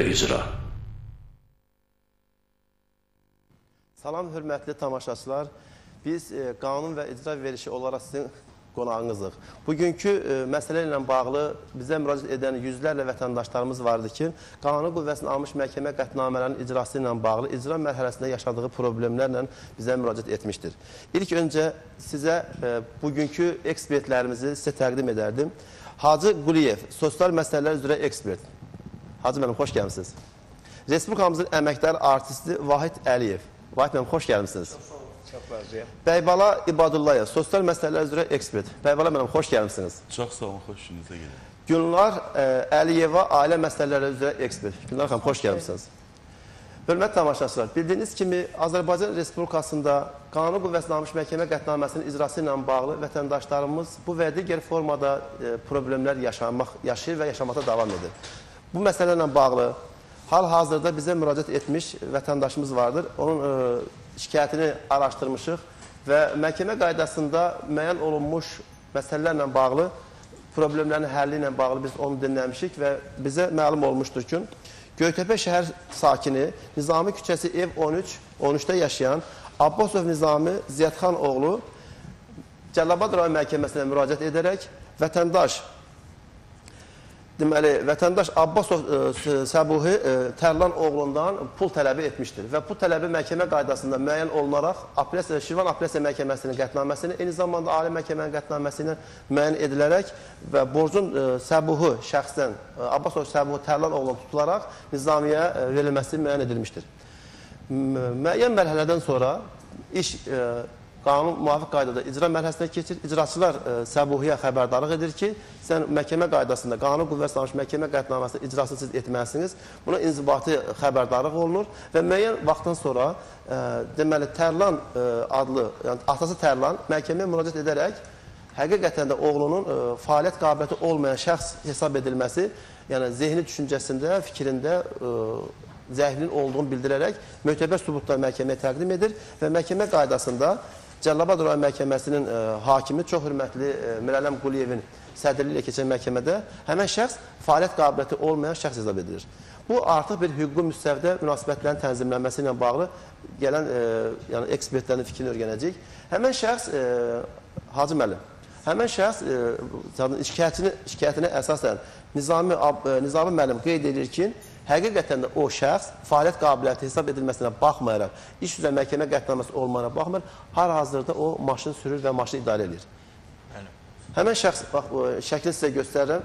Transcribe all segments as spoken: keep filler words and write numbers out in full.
icra. Salam, hörmətli tamaşaçılar. Biz e, qanun və icra verişi olaraq sizin qonağınızıq. Bugünkü e, məsələ ilə bağlı bizə müraciət edən yüzlərlə vətəndaşlarımız vardı ki, qanun qüvvəsini almış məhkəmə qətnamələrinin icrası ilə bağlı icra mərhələsində yaşadığı problemlərlə bizə müraciət etmişdir. İlk öncə sizə e, bugünkü ekspertlərimizi sizə təqdim edərdim. Hacı Quliyev, sosial məsələlər üzrə ekspert. Hacı mənim, xoş gəlmişsiniz. Respublikamızın əməkdar artisti Vahid Əliyev. Vahid mənim, xoş gəlmişsiniz. Çox razıyam. Bəybala İbadullayev, sosial məsələlər üzrə ekspert. Bəybala mənim, xoş gəlmişsiniz. Çox sağ olun, xoşunuza gəlir. Gülnar e, Əliyeva, ailə məsələləri üzrə ekspert. Gülnar xanım, xoş gəlmişsiniz. Hörmətli tamaşaçılar, bildiyiniz kimi Azərbaycan Respublikasında qanun qüvvəsini almış məhkəmə qətnaməsinin icrası ilə bağlı vətəndaşlarımız bu və digər formada e, problemlər yaşamaq, yaşayır və yaşamaqda davam edir. Bu məsələ ilə bağlı hal-hazırda bizə müraciət etmiş vətəndaşımız vardır. Onun e, şikayətini araşdırmışıq və məhkəmə qaydasında müəyyən olunmuş məsələlərlə bağlı, problemlərin həlli ilə bağlı biz onu dinləmişik və bizə məlum olmuşdur ki, Göytəpə şəhər sakini Nizami küçəsi ev on üç on üçdə yaşayan Abbasov Nizami Ziyadxan oğlu Cəlilabad rayon məhkəməsinə müraciət edərək vətəndaş deməli, vətəndaş Abbasov e, Səbuhi e, Tərlan oğlundan pul tələbi etmişdir və bu tələbi məhkəmə qaydasında müəyyən olunaraq Apellyasiya, Şirvan Apellyasiya məhkəməsinin qətnaməsini, eyni zamanda Ali məhkəmənin qətnaməsini müəyyən edilərək və borcun e, Səbuhi şəxsən e, Abbasov Səbuhi Tərlan oğlundan tutularaq Nizamiyə e, verilməsi müəyyən edilmişdir. Müəyyən mərhələdən sonra iş e, qanun müvafiq qaydada icra mərhələsinə keçir. İcraçılar e, Səbuhiyə xəbərdarlıq edir ki, sən məhkəmə qaydasında qanun qüvvəsini almış məhkəmə qətnaməsinin icrasını siz etməlisiniz. Buna inzibati xəbərdarlıq olunur və müəyyən vaxtdan sonra e, deməli Tərlan e, adlı, yəni atası Tərlan məhkəməyə müraciət edərək həqiqətən də oğlunun e, fəaliyyət qabiliyyəti olmayan şəxs hesab edilməsi, yəni zehni düşüncəsində, fikrində e, zəhlinin olduğunu bildirərək mötəbər sübutlar məhkəməyə təqdim edir və məhkəmə qaydasında Cəlilabad rayon məhkəməsinin e, hakimi çox hörmətli e, Mirələm Quliyevin sədrliyi ilə keçən məhkəmədə həmən şəxs fəaliyyət qabiliyyəti olmayan şəxs hesab edilir. Bu artıq bir hüquqi müstəvidə münasibətlərin tənzimlənməsi ilə bağlı gələn e, yəni ekspertlərin fikrini öyrənəcək. Həmən şəxs e, Hacı müəllim, həmən şəxs e, şikayətini, şikayətinə əsasən Nizami, e, Nizami müəllim qeyd edir ki, həqiqətən də o şəxs fəaliyyət qabiliyyəti hesab edilməsinə baxmayaraq, iş üzrə məhkəmə qətnaməsi olmayana baxmayaraq, hal-hazırda o maşın sürür və maşını idarə edir. Bəli. Həmən şəxs, bax, şəklini sizə göstərirəm,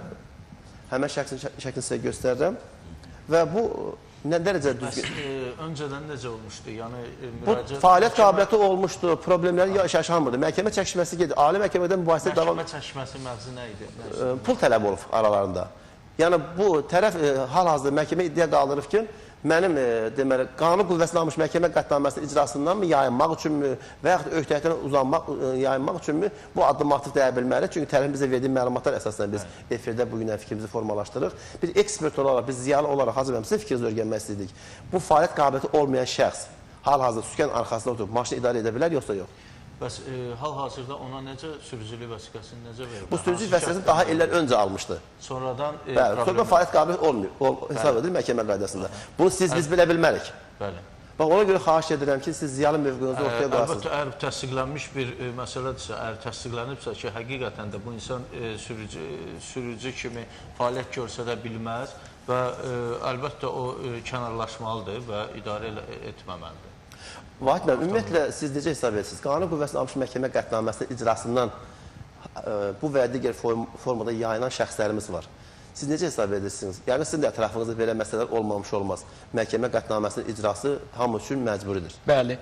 həmən şəxsin şəklini sizə göstərirəm və bu nə dərəcə düzgün? Bəs, e, öncədən necə olmuşdu? Yəni, e, müraciət... Bu fəaliyyət qabiliyyəti olmuşdu, problemləri yaşanmırdı. Məhkəmə çəkişməsi gedir, ali məhkəmədən mübahisə davam... Məhkəmə çəkişməsi mövzu nə idi? E, pul tələb olub aralarında. Yəni bu tərəf e, hal-hazırda məhkəmə iddia qaldırıb ki, mənim e, deməli qanun qüvvəsini almış məhkəmə qətnaməsinin icrasından mı yayınmaq üçünmü və yaxud öhdəlikdən uzanmaq, e, yayınmaq üçünmü bu addımlatif deyə bilməli. Çünki tərəfin bizə verdiyi məlumatlar əsasən biz evet. efirdə bugündən fikrimizi formalaşdırırıq. Bir ekspert olaraq, biz ziyalı olaraq Hacı müəllim sizin fikrinizi öyrənmək istədik. Bu fəaliyyət qabiliyyəti olmayan şəxs hal-hazırda sükan arxasında oturub maşını idarə edə bilər yoxsa yox? Bəs e, hal-hazırda ona necə sürücülük vəsiqəsini necə verir? Bu sürücülük vəsiqəsini daha illər öncə almışdı. Sonradan e, Bəli, sonradan fəaliyyət qabiliyyəti olmuyor, ol, hesab edilir məhkəmə qaydasında. Bunu siz biz bilə bilmərik. Bəli. Bax, ona görə xahiş edirəm ki, siz ziyalı mövqünüzü ortaya qoyasınız. Əlbəttə, əgər təsdiqlənmiş bir e, məsələdirsə, əgər təsdiqlənibsə ki, həqiqətən də bu insan e, sürücü, sürücü kimi fəaliyyət göstərə bilməz və e, əlbəttə o e, kənarlaşmalıdır və idarə etməməlidir. Vahid müəllim, ümumiyyətlə siz necə hesab edirsiniz? Qanun qüvvəsini almış məhkəmə qətnaməsinin icrasından e, bu və digər form, formada yayılan şəxslərimiz var. Siz necə hesab edirsiniz? Yəni sizin də ətrafınızda belə məsələlər olmamış olmaz. Məhkəmə qətnaməsinin icrası hamı üçün məcburidir. Bəli.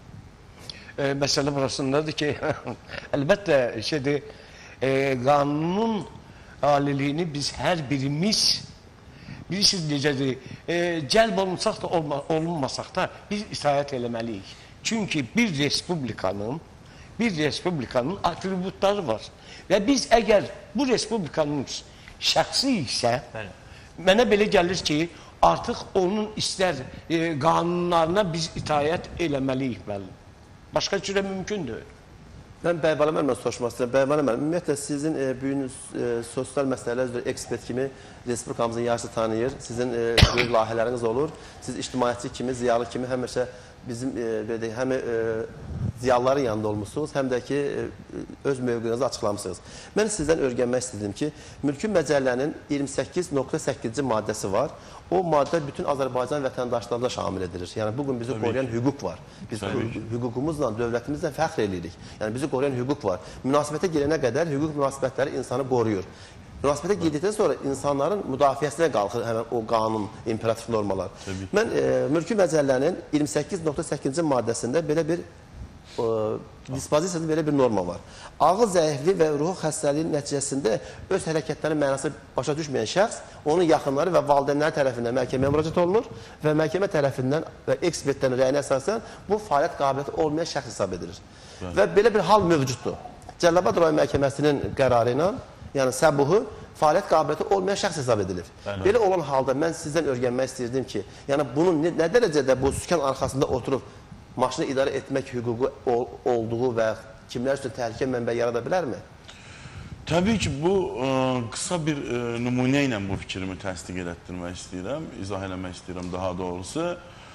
E, məsələ burasındadır ki, əlbəttə şeydir, e, qanunun aliliyini biz hər birimiz bilirsiniz necədir, e, cəlb olunsaq da olma, olunmasaq da biz itaət eləməliyik. Çünki bir respublikanın, bir respublikanın atributları var. Və biz əgər bu respublikanın şəxsi isə, bəli, mənə belə gəlir ki, artıq onun istər e, qanunlarına biz itaət eləməliyik. Bəli. Başqa cürə mümkündür. Mən Bəybələ müəllimə soruşmaq istəyirəm. Bəybələ müəllim, ümumiyyətlə sizin e, büyüyünüz e, sosial məsələlər üzrə ekspert kimi Respublikamızın yarısı tanıyır. Sizin e, böyük layihələriniz olur. Siz ictimaiyyətçi kimi, ziyalı kimi həmişə bizim e, belə deyək, həm e, ziyalıların yanında olmuşsunuz, həm də ki e, öz mövqeyinizi açıqlamışsınız. Mən sizdən öyrənmək istədim ki, Mülki Məcəllənin iyirmi səkkiz nöqtə səkkizinci maddəsi var. O maddə bütün Azərbaycan vətəndaşlarına şamil edilir. Yəni bugün bizi Tabii qoruyan ki. hüquq var. Biz hüququmuzla, dövlətimizlə fəxr edirik. Yəni bizi qoruyan hüquq var. Münasibətə girənə qədər hüquq münasibətləri insanı qoruyur. Münasibətə girdikdən sonra insanların müdafiəsinə qalxır həmən o qanun, imperativ normalar. Tabii. Mən e, Mülki Məcəllənin iyirmi səkkiz nöqtə səkkizinci maddəsində belə bir e, dispozisiyada belə bir norma var. Ağıl zəifliyi və ruh xəstəliyi nəticəsində öz hərəkətlərinin mənası başa düşməyən şəxs, onun yaxınları və valideynləri tərəfindən məhkəməyə müraciət olunur və məhkəmə tərəfindən və ekspertlərin rəyinə əsasən bu fəaliyyət qabiliyyəti olmayan şəxs hesab edilir. Bəli. Və belə bir hal mövcuddur. Cəlilabad rayon məhkəməsinin qərarı ilə, yəni səbuhu fəaliyyət qabiliyyəti olmayan şəxs hesab edilir. Bəli. Belə olan halda mən sizdən öyrənmək istəyirdim ki, yəni bunun nə, nə dərəcədə bu sükan arxasında oturub maşını idarə etmək hüququ ol, olduğu və kimlər üçün təhlükə mənbəyi yarada bilərmi? Təbii ki, bu ə, qısa bir ə, nümunə ilə bu fikrimi təsdiq etdirmək istəyirəm, izah eləmək istəyirəm daha doğrusu.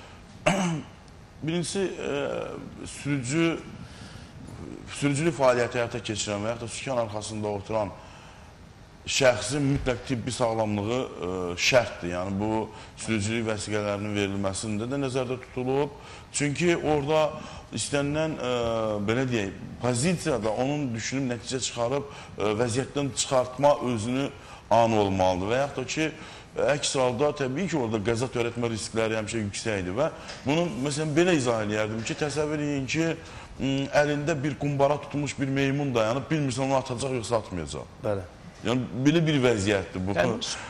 Birincisi, ə, sürücü, sürücülük fəaliyyəti həyata keçirən və yaxud da sükan arxasında oturan şəxsin mütləq tibbi sağlamlığı ə, şərtdir. Yəni, bu sürücülük vəsiqələrinin verilməsində də nəzərdə tutulub. Çünki orada istənilən, ə, belə deyək, pozisiyada onun düşünüb, nəticə çıxarıb, ə, vəziyyətdən çıxartma özünü an olmalıdır. Və yaxud da ki, əks halda təbii ki, orada qəza törətmə riskləri həmişə yüksəkdir və bunu, məsələn, belə izah eləyərdim ki, təsəvvür edin ki, əlində bir qumbara tutmuş bir meymun dayanıb, bilmirsən onu atacaq, yoxsa atmayacaq. Bəli. Yəni, belə bir vəziyyətdir bu.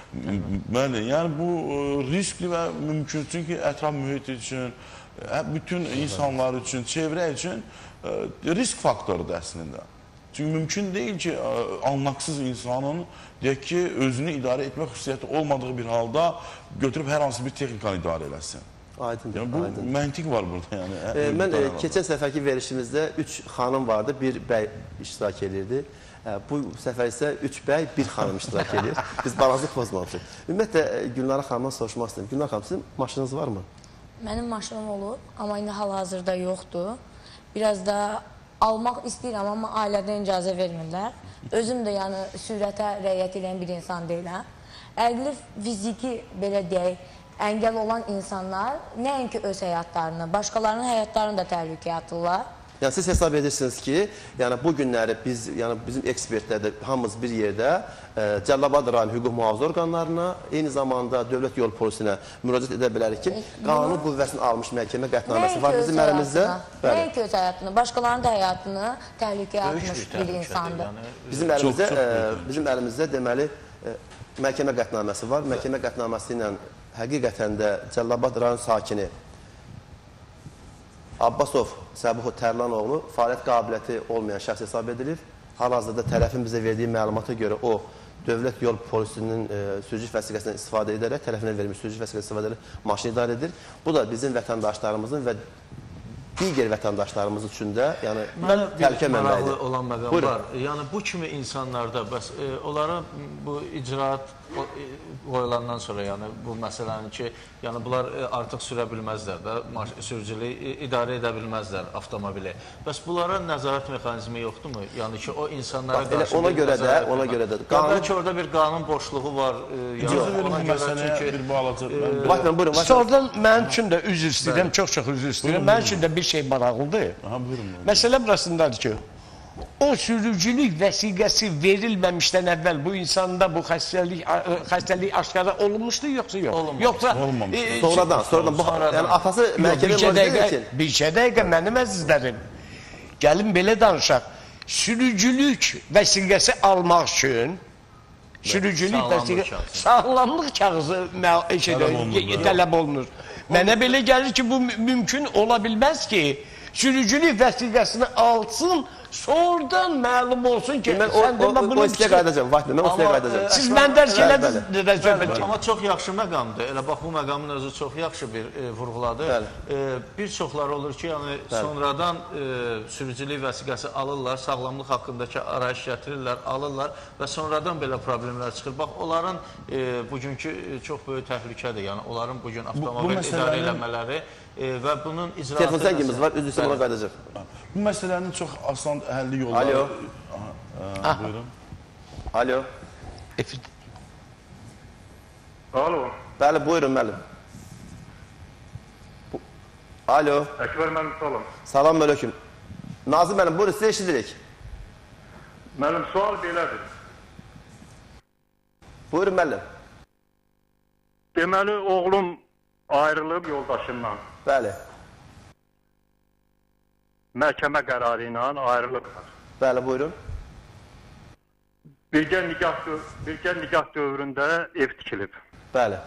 Bəli, yəni bu riskli və mümkün, çünki ətraf mühit üçün, bütün insanlar üçün, çevrə üçün risk faktorudur əslində. Çünki mümkün deyil ki, anlaqsız insanın, deyək ki, özünü idarə etmək xüsusiyyəti olmadığı bir halda götürüb hər hansı bir texnikanı idarə eləsin. Aydındır, yəni, bu aydındır. məntiq var burada. Yəni, e, mən e, keçən səfərki verişimizdə üç xanım vardı, bir bəy iştirak edirdi. Bu səfər isə üç bəy, bir xanım iştirak edir. Biz balansı pozmamışıq. Ümumiyyətlə, Gülnara xanımdan soruşmaq istəyirəm. Gülnara xanım, sizin maşınınız varmı? Mənim maşınım olub, amma indi hal-hazırda yoxdur. Biraz da almaq istəyirəm, amma ailədən icazə vermirlər. Özüm də yəni sürətə rəiyyət edən bir insan deyiləm. Əqli, fiziki, belə deyək, əngəl olan insanlar nəinki öz həyatlarını, başqalarının həyatlarını da təhlükəyə atırlar. Yəni siz hesab edirsiniz ki, yəni bu günləri biz, yəni bizim ekspertlər də hamımız bir yerdə e, Cəlilabad rayon hüquq mühafizə orqanlarına, eyni zamanda dövlət yol polisinə müraciət edə bilərik ki, qanun qüvvəsini almış məhkəmə qətnaməsi var bizim əlimizdə. Nəinki öz həyatını, başqalarının da həyatını təhlükəyə atmış bir insandır. Bizim əlimizdə, e, bizim əlimizdə deməli e, məhkəmə qətnaməsi var. Məhkəmə qətnaməsi ilə həqiqətən də Cəlilabad rayon sakini Abbasov Səbuh Tərlanoğlu fəaliyyət qabiliyyəti olmayan şəxs hesab edilir. Hal-hazırda tərəfin bizə verdiyi məlumata görə o dövlət yol polisinin e, sürücü vəsiqəsindən istifadə edərək, tərəfinə verilmiş sürücü vəsiqəsindən istifadə edərək maşını idarə edir. Bu da bizim vətəndaşlarımızın və digər vətəndaşlarımız üçün də yəni təhlükə mənbəyidir. Olan məqam Buyurun. var. Yəni bu kimi insanlarda bəs e, onlara bu icraat qoyulandan sonra yəni bu məsələni ki, yəni bunlar artıq sürə bilməzlər də, sürücülüyü idarə edə bilməzlər avtomobili. Bəs bunlara nəzarət mexanizmi yoxdurmu? Yəni ki, o insanlara Bax, qarşı ona görə də, ona görə də qanun... Bəlkə orada bir qanun boşluğu var. Yəni ona görə çünki bir bağlacı. Baxın, buyurun. Sonradan mənim üçün də üzr istəyirəm, çox-çox üzr istəyirəm. Mənim üçün də bir şey maraqlıdır. Aha, buyurun. Məsələ burasındadır ki, o sürücülük vəsiqəsi verilməmişdən əvvəl bu insanda bu xəstəlik, xəstəlik aşkara olunmuşdu, yoxsa yox? Olunmamış. Yoxsa, Olmamış. E, sonradan, sonradan. Bu, yəni atası məhkəməyə müraciət etsin. Bir şey dəqiqə, mənim əzizlərim. Gəlin belə danışaq. Sürücülük vəsiqəsi almaq üçün, sürücülük vəsiqəsi, sağlamlıq kağızı tələb olunur. Mənə belə gəlir ki, bu mümkün ola bilməz ki, sürücülük vəsiqəsini alsın, Sonradan məlum olsun ki, Mən o, sən o, demə o, bunu o istiyə qayıdacağım, Vahid bəy, mən o istiyə Amma, qayıdacağım. e, siz məndən Bəli, şeylədir söhbət Bəli, gedir. amma çox yaxşı məqamdır. Elə bax bu məqamın özü çox yaxşı bir e, vurğuladı. Bəli. E, bir çoxları olur ki, yəni sonradan e, sürücülük vəsiqəsi alırlar, sağlamlıq haqqındakı arayış gətirirlər, alırlar və sonradan belə problemlər çıxır. Bax, onların e, bugünkü e, çox böyük təhlükədir. Yəni onların bugün avtomobil bu idarə məsələnin- eləmələri e, və bunun icraatı... Telefon zəngimiz var, üzr istəyirəm, ona qayıdacaq. Bu məsələnin çox asan həlli yolları... Alo. Aha, e, buyurun. Alo. Efir- Alo, Bəli, buyurun müəllim. Bu- Alo. Əkbər mənim sualım. Salam aleyküm. Nazım müəllim, buyurun, sizə eşidirik. Mənim sual belədir. Buyurun müəllim. Deməli, oğlum ayrılıb yoldaşından. Bəli, Məhkəmə qərarı ilə ayrılıblar. bəli, buyurun. Birgə nikah, dö- birgə nikah dövründə ev tikilib. Bəli.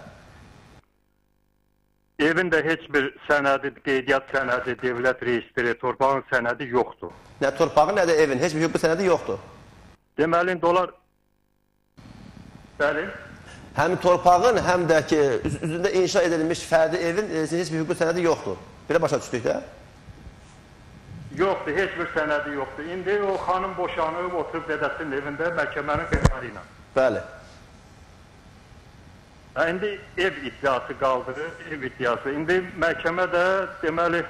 Evin də heç bir sənədi, qeydiyyat sənədi, dövlət registri, torpağın sənədi yoxdur. Nə torpağı, nə də evin, heç bir hüquqi sənədi yoxdur. Deməli, dolar... Bəli. Həm torpağın, həm də ki, üz üzündə inşa edilmiş fərdi evin e, heç bir hüquqi sənədi yoxdur. Belə başa düşdük də? Yoxdur, heç bir sənədi yoxdur. İndi o xanım boşanıb, oturub dədəsinin evində məhkəmənin qərarı ilə. Bəli. Ha, indi ev iddiası qaldırır, ev iddiası. İndi məhkəmə də deməli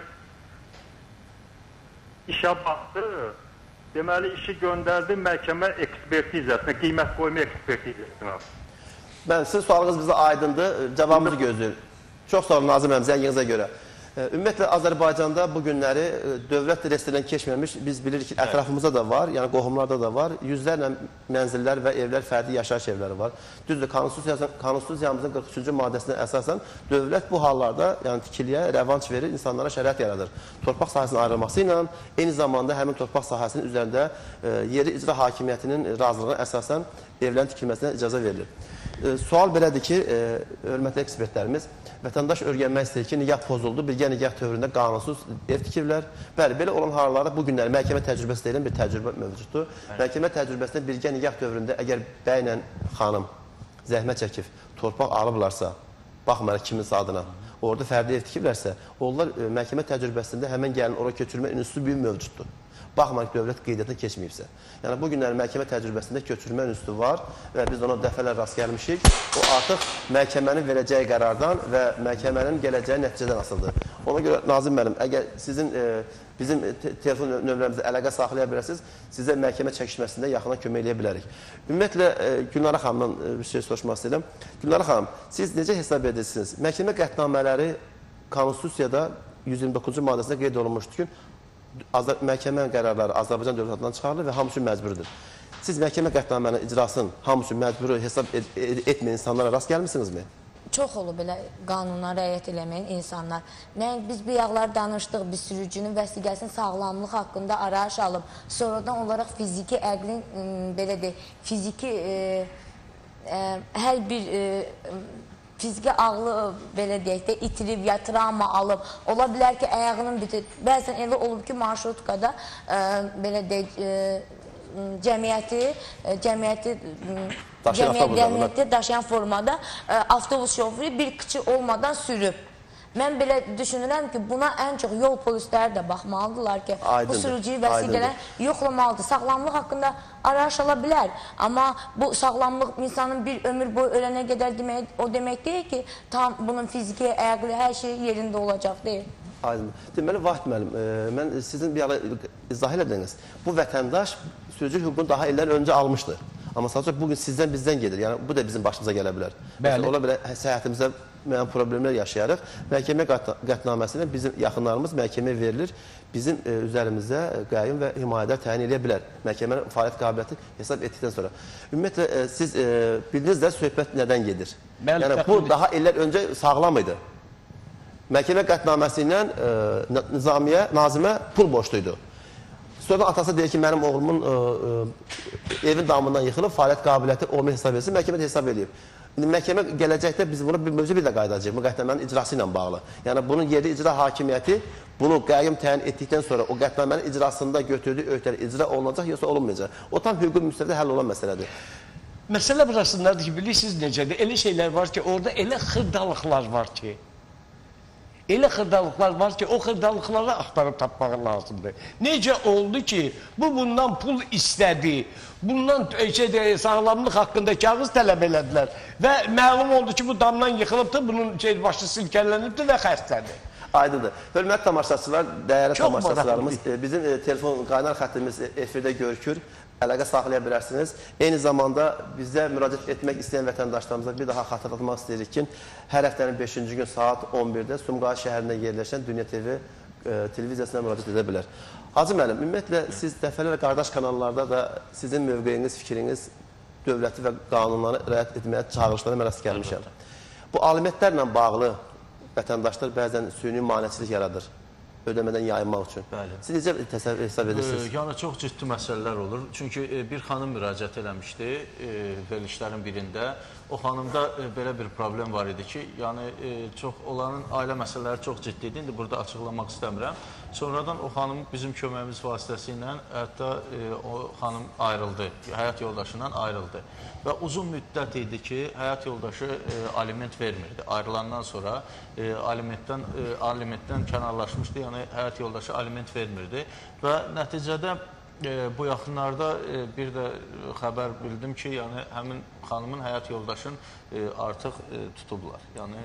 işə baxdı. Deməli işi göndərdi məhkəmə ekspertizasına, qiymət qoyma ekspertizasına. Mən sizin sualınız bizə aydındır, cavabımızı gözləyir. Çox sağ olun Nazım əmzə, yığınıza görə. E, Ümumiyyətlə, Azərbaycanda bu günləri e, dövlət reyestrindən keçməmiş, biz bilirik ki, ətrafımızda da var, yəni qohumlarda da var, yüzlərlə mənzillər və evlər, fərdi yaşayış evləri var. Düzdür, Konstitusiyamızın qırx üçüncü maddəsinə əsasən dövlət bu hallarda, yəni tikiliyə rəvanç verir, insanlara şərait yaradır. Torpaq sahəsinin ayrılması ilə eyni zamanda həmin torpaq sahəsinin üzərində e, yeri icra hakimiyyətinin razılığına əsasən evlərin tikilməsinə icazə verilir. E, sual belədir ki, e, hörmətli ekspertlərimiz, vətəndaş öyrənmək istəyir ki, nigah pozuldu, birgə nigah dövründə qanunsuz ev tikirlər. Bəli, belə olan hallarda bu günləri məhkəmə təcrübəsi deyilən bir təcrübə mövcuddur. Məhkəmə təcrübəsində birgə nigah dövründə əgər bəylə xanım zəhmət çəkib, torpaq alıblarsa, baxmayaraq kimin adına, orada fərdi ev tikiblərsə, onlar e, məhkəmə təcrübəsində həmən gəlin ora köçürmə institutu bir mövcuddur. Baxmayaraq dövlət qeydiyyatına keçməyibsə. Yəni, bu günləri məhkəmə təcrübəsində köçürmə institutu var və biz ona dəfələr rast gəlmişik. O artıq məhkəmənin verəcəyi qərardan və məhkəmənin gələcəyi nəticədən asılıdır. Ona görə Nazım müəllim, əgər sizin e, bizim te telefon nömrəmizə əlaqə saxlaya bilərsiniz, sizə məhkəmə çəkişməsində yaxından kömək eləyə bilərik. Ümumiyyətlə, e, Gülnara xanımdan e, bir şey soruşmaq istəyirəm. Gülnara xanım, siz necə hesab edirsiniz? Məhkəmə qətnamələri Konstitusiyada yüz iyirmi doqquzuncu maddəsində qeyd olunmuşdur ki, Azər məhkəmə qərarları Azərbaycan dövlət adından çıxarılır və hamısı məcburidir. Siz məhkəmə qətnamənin icrasının hamısı məcburi hesab et et etməyən insanlara rast gəlmisinizmi? Çox olub belə qanuna riayət eləməyən insanlar. Nəinki biz bu yağlar danışdıq, biz sürücünün vəsiqəsinin sağlamlığı haqqında arayış alıb, sonradan olaraq fiziki, əqlin, belə deyək, fiziki e, e, hər bir e, fiziki ağlı belə deyək də itirib, ya travma alıb, ola bilər ki, ayağının bitir. Bəzən elə olub ki, marşrutkada e, belə deyək, e, cəmiyyəti, e, cəmiyyəti, cəmiyyət, cəmiyyəti daşıyan formada e, avtobus şoförü bir kıçı olmadan sürüb. Mən belə düşünürəm ki, buna ən çox yol polisləri də baxmalıdırlar ki, Aydındır, bu sürücüyü vəsiqələr yoxlamalıdır. Sağlamlıq haqqında arayış ala bilər. Amma bu sağlamlıq insanın bir ömür boyu ölənə qədər demək, o demək deyil ki, tam bunun fiziki, əqli, hər şey yerində olacaq deyil. Aydın. Deməli, Vahid müəllim, e, mən sizin bir ara izah elədiniz. Bu vətəndaş sürücü hüququnu daha illər öncə almışdı. Amma sadəcə bugün sizdən bizdən gedir. Yəni, bu da bizim başımıza gələ bilər. Bəli. Ola bilər, səhhətimizdə müəyyən problemlər yaşayarıq. Məhkəmə qətnaməsində bizim yaxınlarımız məhkəməyə verilir. Bizim e, üzərimizdə qəyyum və himayədar təyin edə bilər. Məhkəmənin fəaliyyət qabiliyyəti hesab etdikdən sonra. Ümumiyyətlə, e, siz e, bildiniz də söhbət nədən gedir? Bəli, yəni, bu daha illər öncə sağlam idi. Məhkəmə qətnaməsi ilə e, Nizamiyə, Nazimə pul borcluydu. Sonra atası deyir ki, mənim oğlumun ə, ə, evin damından yıxılıb, fəaliyyət qabiliyyəti olma hesab etsin, məhkəmə də hesab edib. İndi məhkəmə gələcəkdə biz buna bir mövzu bir də qayıdacaq, bu qətnamənin icrası ilə bağlı. Yəni, bunun yeri icra hakimiyyəti bunu qəyyum təyin etdikdən sonra o qətnamənin icrasında götürdüyü öhdəlik icra olunacaq, yoxsa olunmayacaq? O tam hüquqi müstəvidə həll olan məsələdir. Məsələ burasındadır ki, bilirsiniz necədir? Elə şeylər var ki, orada elə xırdalıqlar var ki, elə xırdalıqlar var ki, o xırdalıqları axtarıb tapmaq lazımdır. Necə oldu ki, bu bundan pul istədi, bundan şey, sağlamlıq haqqında kağız tələb elədilər və məlum oldu ki, bu damdan yıxılıbdır, bunun şey, başı silkələnibdir və xəstədir. Aydındır. Hörmətli tamaşaçılar, dəyərli tamaşaçılarımız, bizim e, telefon qaynar xəttimiz efirdə görükür. Əlaqə saxlaya bilərsiniz. Eyni zamanda bizə müraciət etmək istəyən vətəndaşlarımıza bir daha xatırlatmaq istəyirik ki, hər həftənin beşinci gün saat on birdə Sumqayıt şəhərində yerləşən Dünya T V e, televiziyasına müraciət edə bilər. Hacı müəllim, ümumiyyətlə siz dəfələrlə qardaş kanallarda da sizin mövqeyiniz, fikriniz, dövləti və qanunları rəayət etməyə çağırışlara mən rast gəlmişəm. Bu alimentlərlə bağlı vətəndaşlar bəzən süni maneçilik yaradır ödəmədən yayınmaq üçün. Bəli. Siz necə təsəvvür hesab edirsiniz? E, yəni çox ciddi məsələlər olur. Çünki e, bir xanım müraciət eləmişdi e, verilişlərin birində. O xanımda e, belə bir problem var idi ki, yəni e, çox onların ailə məsələləri çox ciddi idi. İndi burada açıqlamaq istəmirəm. Sonradan o xanım bizim köməyimiz vasitəsilə hətta e, o xanım ayrıldı, həyat yoldaşından ayrıldı. Və uzun müddət idi ki, həyat yoldaşı e, aliment vermirdi. Ayrılandan sonra e, alimentdən, e, alimentdən kənarlaşmışdı, yəni həyat yoldaşı aliment vermirdi. Və nəticədə e, bu yaxınlarda e, bir də xəbər bildim ki, yəni həmin xanımın həyat yoldaşın e, artıq e, tutublar. Yəni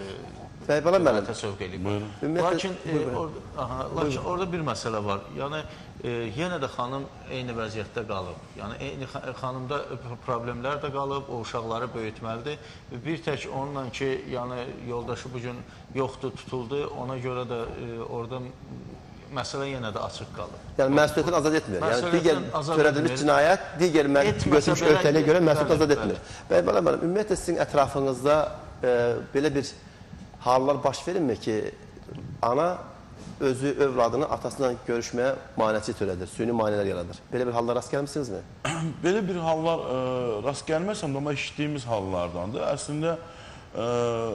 Bəybələ müəllim. Təsəvvüq eləyib. Lakin, e, or aha, lakin orada bir məsələ var. Yəni e, yenə də xanım eyni vəziyyətdə qalıb. Yəni eyni xanımda problemlər də qalıb, o uşaqları böyütməlidir. Bir tək onunla ki, yəni yoldaşı bu gün yoxdur, tutuldu. Ona görə də e, orada məsələ yenə də açıq qalır. Yəni məsuliyyətini azad etmir. Yəni digər törədilmiş cinayət, digər götürmüş öhdəliyə görə məsuliyyət azad etmir. Bəybələ müəllim, ümumiyyətlə sizin ətrafınızda e, belə bir hallar baş verilmir ki, ana özü övladını atasıyla görüşməyə maneçi törədir, süni maneələr yaradır. Belə bir hallar rast gəlmişsinizmi? Belə bir hallar e, rast gəlməsəm də, amma işitdiyimiz hallardandır. Əslində, e,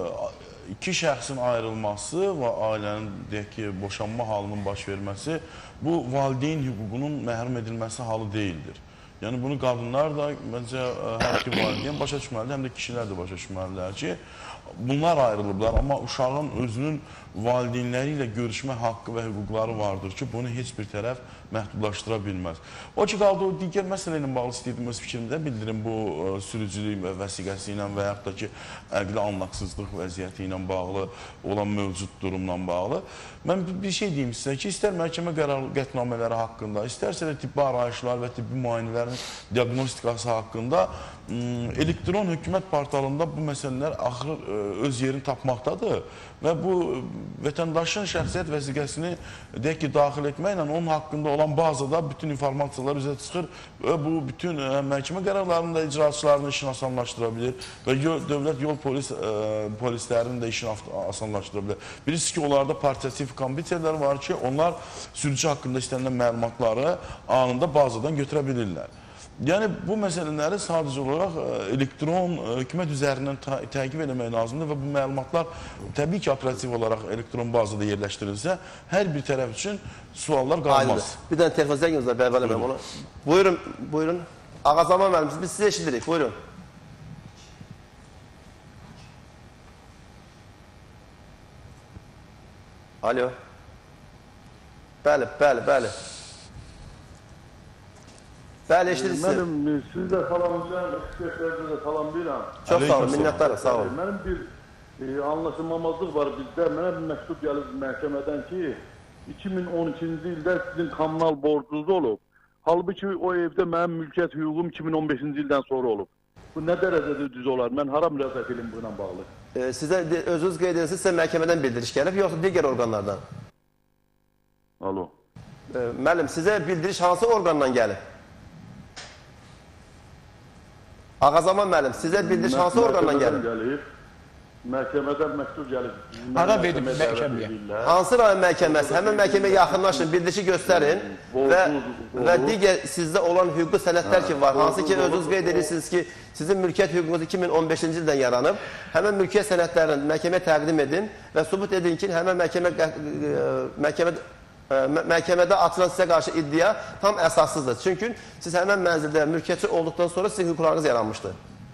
iki şəxsin ayrılması və ailənin deyək ki, boşanma halının baş verməsi bu valideyn hüququnun məhrum edilməsi halı deyildir. Yəni bunu qadınlar da məncə hər iki valideyn başa düşməlidir, həm də kişilər də başa düşməlidirlər ki, bunlar ayrılıblar, amma uşağın özünün valideynləri ilə görüşmə haqqı və hüquqları vardır ki, bunu heç bir tərəf məhdudlaşdıra bilməz. O ki, qaldı o digər məsələ ilə bağlı istəyirdim öz fikrimdə bildirim bu sürücülük vəsiqəsi ilə və yaxud da ki, əqli anlaqsızlıq vəziyyəti ilə bağlı olan mövcud durumla bağlı. Mən bir şey deyim sizə ki, istər məhkəmə qərar qətnamələri haqqında, istərsə də tibbi arayışlar və tibbi müayinələrin diaqnostikası haqqında elektron hökumət portalında bu məsələlər axır öz yerini tapmaqdadır və bu vətəndaşın şəxsiyyət vəsiqəsini deyək ki, daxil etməklə onun haqqında olan bazada bütün informasiyalar üzə çıxır və bu bütün məhkəmə qərarlarının da icraçılarının işini asanlaşdıra bilir və dövlət yol polis polislərinin də işini asanlaşdıra bilir. Bilirsiniz ki, onlarda partiyativ kompüterlər var ki, onlar sürücü haqqında istənilən məlumatları anında bazadan götürə bilirlər. Yəni, bu məsələləri sadəcə olaraq elektron hökumət üzərindən təqib eləmək lazımdır və bu məlumatlar təbii ki, operativ olaraq elektron bazada yerləşdirilsə, hər bir tərəf üçün suallar qalmaz. Bir dənə telefon zənginiz var, Bəybələ müəllim onu. Buyurun, buyurun. Ağazaman müəllim, biz sizi eşidirik, buyurun. Alo. Bəli, bəli, bəli. Bəli, eşidirsiniz. Mənim sizdə salamlayacağım, ekspertlərdə də salamlayıram. Çox sağ olun, minnətdarım, sağ olun. Mənim bir e, anlaşılmamazlıq var bizdə. Mənə bir məktub gəlir məhkəmədən ki, iki min on ikinci ildə sizin kommunal borcunuz olub. Halbuki o evdə mənim mülkiyyət hüququm iki min on beşinci ildən sonra olub. Bu nə dərəcədə düz olar? Mən hara müraciət edim buna bağlı? E, sizə özünüz qeyd edirsiniz, sizə məhkəmədən bildiriş gəlib, yoxsa digər orqanlardan? Alo. E, müəllim, sizə bildiriş hansı orqandan gəlib? Ağazaman müəllim, sizə bildiriş hansı orqandan gəlib? məhkəmədən məktub gəlib. Ara verib Məhkəmə dəvət məhkəməyə. edirlər. Hansı rayon məhkəməsi? Həmin məhkəməyə yaxınlaşın, bildirişi göstərin və və digər sizdə olan hüquqi sənədlər ki var, hansı ki özünüz qeyd edirsiniz ki, sizin mülkiyyət hüququnuz iki min on beşinci ildən yaranıb. Həmin mülkiyyət sənədlərini məhkəməyə təqdim edin və sübut edin ki, həmin məhkəmə məhkəmədə məhkəmədə açılan sizə qarşı iddia tam əsassızdır. Çünki siz həmin mənzildə mülkiyyətçi olduqdan sonra sizin hüquqlarınız yaranmışdır.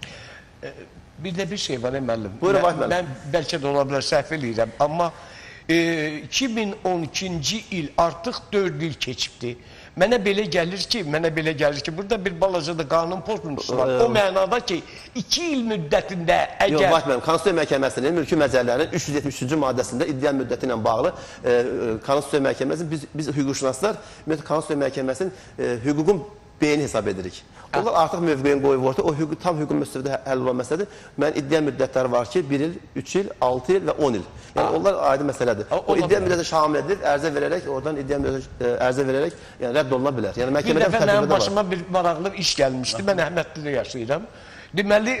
Bir də bir şey var müəllim. Buyurun, mən, müəllim. mən bəlkə də ola bilər səhv eləyirəm, amma e, iki min on ikinci il artıq dörd il keçibdi. Mənə belə gəlir ki, mənə belə gəlir ki, burada bir balaca da qanun pozuntusu var. O mənada ki, iki il müddətində əgər... Yox, baxmayın, Konstitusiya Məhkəməsinin mülki məsələlərin üç yüz yetmiş üçüncü maddəsində iddia müddəti ilə bağlı e, e, Konstitusiya Məhkəməsinin biz, biz hüquqşünaslar ümumiyyətlə Konstitusiya Məhkəməsinin e, hüququn beyni hesab edirik. Onlar artıq mövqeyin qoyub orta, o hüquq, tam hüququn müstəvidə həll olan məsələdir. Mən iddia müddətləri var ki, bir il, üç il, altı il və on il. Yəni ha. Onlar ayrı məsələdir. O, o iddia müddəti şamil edilir, ərizə verərək, oradan iddia müddəti ərizə verərək yəni rədd oluna bilər. Yəni bir dəfə mənim başıma bir maraqlı iş gəlmişdi. Mən Əhmədlidə yaşayıram. Deməli,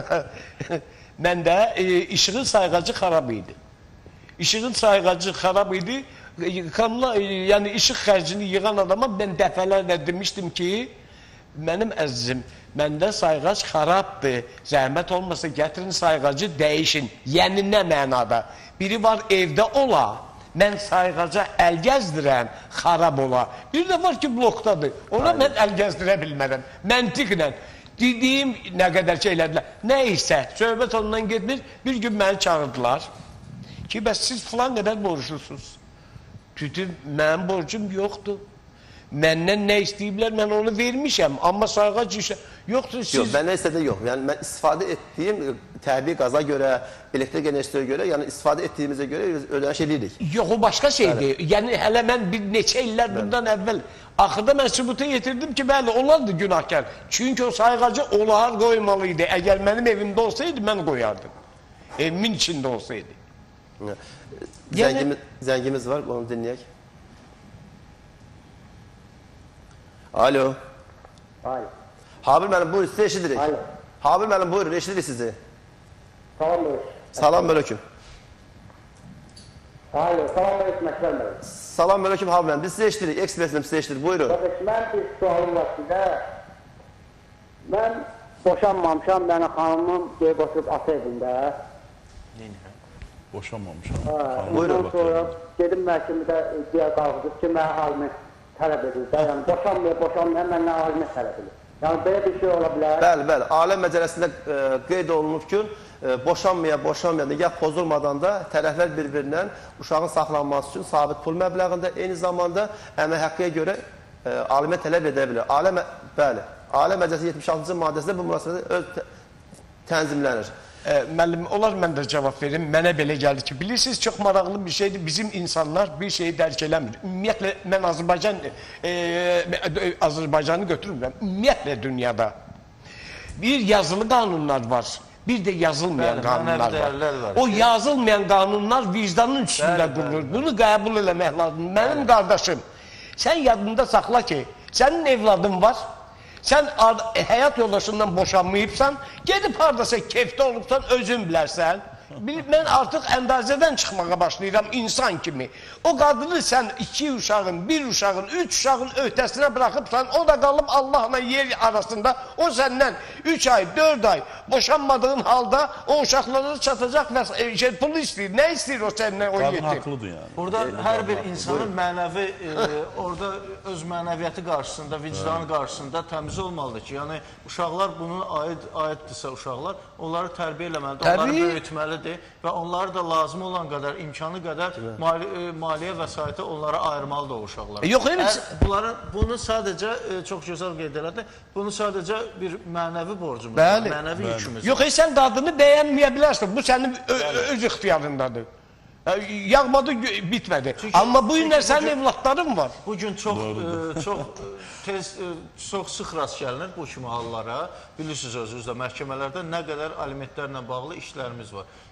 məndə e, işığın sayğacı xarab idi. İşığın sayğacı xarab idi. Kanla, yəni işıq xərcini yığan adama mən dəfələrlə demişdim ki, mənim əzizim, məndə sayğac xarabdır, zəhmət olmasa gətirin sayğacı dəyişin. Yəni nə mənada? Biri var evdə ola, mən sayğaca əl gəzdirəm, xarab ola. Bir də var ki, blokdadır, ona Aynen. Mən əl gəzdirə bilmərəm, məntiqlə. Dediyim nə qədər şeylədilər, nə isə, söhbət ondan getmir, bir gün məni çağırdılar ki, bəs siz filan qədər borclusunuz. Tütün, mənim borcum yoxdur. Məndən nə istəyiblər, mən onu vermişəm. Amma sayğac işə... Yoxdur, siz... Yox, mən nə istədə yox. Yəni, mən istifadə etdiyim təbii qaza görə, elektrik enerjisiyə görə, yəni istifadə etdiyimizə görə ödəniş edirik. Yox, o başqa şeydir. Bəli. Yəni, hələ mən bir neçə illər bəli. Bundan əvvəl axırda mən sübuta yetirdim ki, bəli, onlardır günahkar. Çünki o sayğacı onlar qoymalıydı. Əgər mənim evimdə olsaydı, mən qoyardım. Evimin içində olsaydı. Zəngimiz, zəngimiz var, onu dinləyək. Alo. Alo. Habir müəllim, buyurun, sizi eşidirik. Alo. Habir müəllim, buyurun, eşidirik sizi. Salam buyur. Salam mələküm. Alo, salam aleyküm, Əkrəm bəy. Salam mələküm, Habir müəllim, biz sizi eşidirik, ekspertlə sizi eşidirik, buyurun. Qardaş, mən bir sualım var sizə. Mən boşanmamışam, bəni xanımım deyib oturub ata evində. Boşanmamışam. Ondan sonra dedim məhkəmədə iddia qalxıb ki, mənə alimi tələb edir. Yəni, boşanmaya, boşanmaya məndən alimi tələb edir. Yəni, belə bir şey ola bilər. Bəli, bəli. Aləm məcəlləsində e, qeyd olunub ki, e, boşanmaya, boşanmaya, ya pozulmadan da tərəflər bir-birindən uşağın saxlanması üçün sabit pul məbləğində, eyni zamanda əmək haqqıya görə e, alimə tələb edə bilər. Aləm, bəli. Aləm məcəlləsinin yetmiş altıncı maddəsində bu münasibətdə öz tənzimlənir. E, müəllim, olar mən də cavab verim. Mənə belə gəlir ki, bilirsiniz, çox maraqlı bir şeydir. Bizim insanlar bir şeyi dərk eləmir. Ümumiyyətlə, mən Azərbaycan, e, Azərbaycanı götürmürəm. Ümumiyyətlə, dünyada bir yazılı qanunlar var. Bir də yazılmayan bəli, qanunlar var. var. O yazılmayan qanunlar vicdanın üstündə qurulur. Bunu qəbul eləmək lazım. Mənim bəli. Qardaşım, sən yadında saxla ki, sənin evladın var. Sən həyat yoldaşından boşanmayıbsan, gedib haradasa kefdə olubsan, özün bilərsən. Mən artıq əndazədən çıxmağa başlayıram insan kimi. O qadını sən iki uşağın, bir uşağın, üç uşağın öhdəsinə bıraxıbsan, o da qalıb Allahla yer arasında, o səndən üç ay, dörd ay boşanmadığın halda o uşaqlara çatacaq və şey, pulu istəyir. Nə istəyir o səndən o yetim? Qadın haqlıdır yəni. Burada e, hər bir insanın mənəvi, e, orada öz mənəviyyəti qarşısında, vicdanı qarşısında təmiz olmalıdır ki, yəni uşaqlar bunun aid, aiddirsə uşaqlar, onları tərbiyə eləməlidir, onları böyütməlidir və onları da lazım olan qədər, imkanı qədər mali, e, maliyyə vəsaiti onlara ayırmalıdır o uşaqlara. Yox, evet. Bunların, bunu sadəcə, e, çox gözəl qeyd elədi, bunu sadəcə bir mənəvi borcumuz, bəli, mənəvi bəli. yükümüz. Yox, e, sən qadını bəyənməyə bilərsən, bu sənin öz ixtiyarındadır. Yağmadı, bitmədi. Çünki, amma bu günlər sənin evlatların var. Bugün çox, e, çox tez, e, çox sıx rast gəlinir bu kimi hallara. Bilirsiniz özünüzdə məhkəmələrdə nə qədər alimentlərlə bağlı işlərimiz var.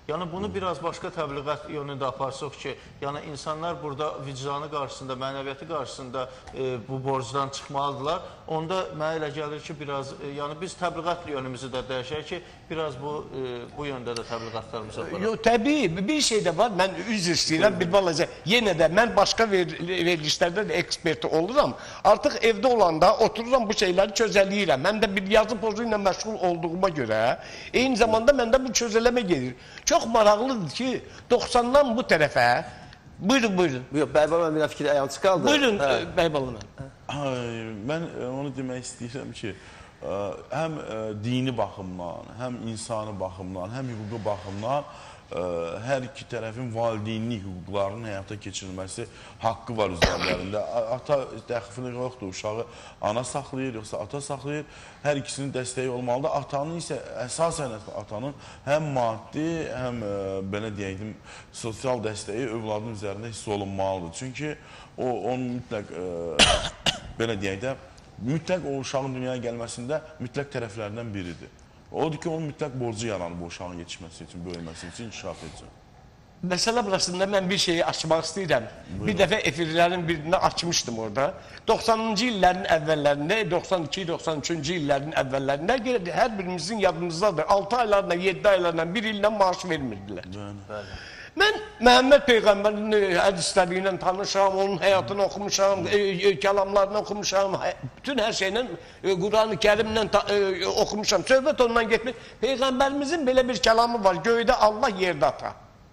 Yəni bunu biraz başqa təbliğat yönündə aparsaq ki, yəni insanlar burada vicdanı qarşısında, mənəviyyatı qarşısında e, bu borcdan çıxmalıdırlar. Onda mənə elə gəlir ki, biraz e, yəni biz təbliğat yönümüzü də dəyişək ki, biraz bu e, bu yöndə də təbliğatlarımızı aparaq. Yox, təbii bir şey də var. Mən üzr istəyirəm bir balaca. Yenə də mən başqa ver, verilişlərdə də ekspert oluram. Artıq evdə olanda otururam bu şeyləri çözəliyirəm. Mən də bir yazı pozu ilə məşğul olduğuma görə eyni zamanda məndə bu çözələmə gedir. Çox maraqlıdır ki, doxsandan bu tərəfə buyurun, buyurun. Yox, Bəybalan bir fikri ayağını çıxaldı. Buyurun, Bəybalan. Mən onu demək istəyirəm ki, həm dini baxımdan, həm insani baxımdan, həm hüquqi baxımdan hər iki tərəfin valideynlik hüquqlarının həyata keçirilməsi haqqı var üzərlərində. Ata dəxili yoxdur, uşağı ana saxlayır, yoxsa ata saxlayır. Hər ikisinin dəstəyi olmalıdır. Atanın isə əsasən atanın həm maddi, həm belə deyəydim, sosial dəstəyi övladın üzərində hiss olunmalıdır. Çünki o, onun mütləq, belə deyəkdə, mütləq o uşağın dünyaya gəlməsində mütləq tərəflərindən biridir. Odur ki, onun mütləq borcu yaranır bu uşağın yetişməsi üçün, böyüməsi üçün, inkişaf üçün. Məsələ burasında mən bir şeyi açmaq istəyirəm. Buyurun. Bir dəfə efirlərin birini açmışdım orada. doxsanıncı illərin əvvəllərində, doxsan iki doxsan üçüncü illərin əvvəllərində hər birimizin yadımızdadır. altı aylarla, yeddi aylarla, bir illə maaş vermirdilər. Bəli. Mən Məhəmməd Peyğəmbərin hədisləri ilə tanışam, onun həyatını oxumuşam, e, e, kəlamlarını oxumuşam, bütün hər şeylə, e, Quran-ı Kərimlə e, oxumuşam. Söhbət ondan getmək. Peyğəmbərimizin belə bir kəlamı var, göydə Allah, yerdə ata.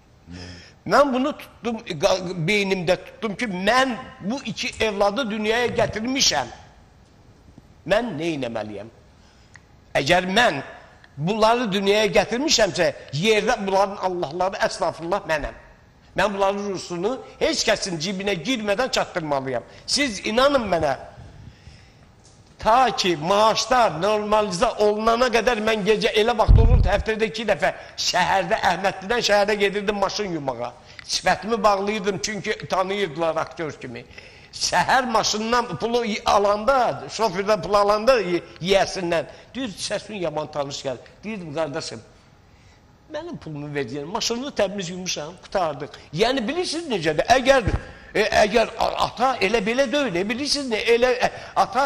Mən bunu tutdum, beynimdə tutdum ki, mən bu iki evladı dünyaya gətirmişəm. Mən nə etməliyəm? Əgər mən bunları dünyaya gətirmişəmsə, yerdə bunların Allahları, əstağfurullah mənəm. Mən bunların ruhsunu heç kəsin cibinə girmədən çatdırmalıyam. Siz inanın mənə, ta ki maaşlar normalizə olunana qədər mən gecə elə vaxt olurdu, həftədə iki dəfə şəhərdə, Əhmədlidən şəhərdə gedirdim maşın yumağa. Sifətimi bağlayırdım çünki tanıyırdılar aktör kimi. Səhər maşından pulu alanda, şofördən pul alanda yiyəsindən, deyir, səsin yaman tanış gəlir. Deyirdim, qardaşım, mənim pulumu verdiyin, maşını təmiz yumuşam, qutardıq. Yəni, bilirsiniz necədir? Əgər, e, əgər ata elə belə deyil, e, bilirsiniz ne? Elə, e, ata